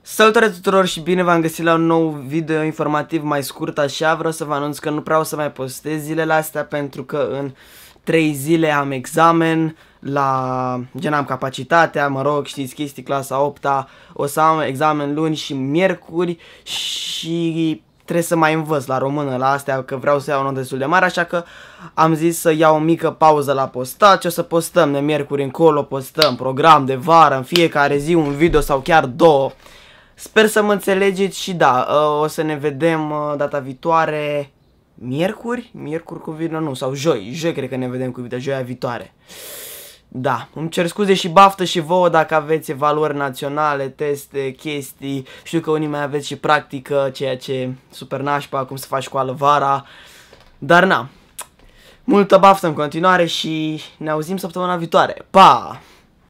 Salutare tuturor și bine v-am găsit la un nou video informativ mai scurt așa. Vreau să vă anunț că nu vreau să mai postez zilele astea pentru că în 3 zile am examen gen am capacitatea, mă rog, știți chestii, clasa 8-a. O să am examen luni și miercuri și trebuie să mai învăț la română la astea, că vreau să iau o notă destul de mare, așa că am zis să iau o mică pauză la postat și o să postăm de miercuri încolo, postăm program de vară, în fiecare zi un video sau chiar două. Sper să mă înțelegeți și da, o să ne vedem data viitoare, miercuri cu video, nu, sau joi cred că ne vedem cu video, joia viitoare. Da, îmi cer scuze și baftă și vouă dacă aveți evaluări naționale, teste, chestii. Știu că unii mai aveți și practică, ceea ce super nașpa, cum să faci școală vara. Dar na, multă baftă în continuare și ne auzim săptămâna viitoare. Pa!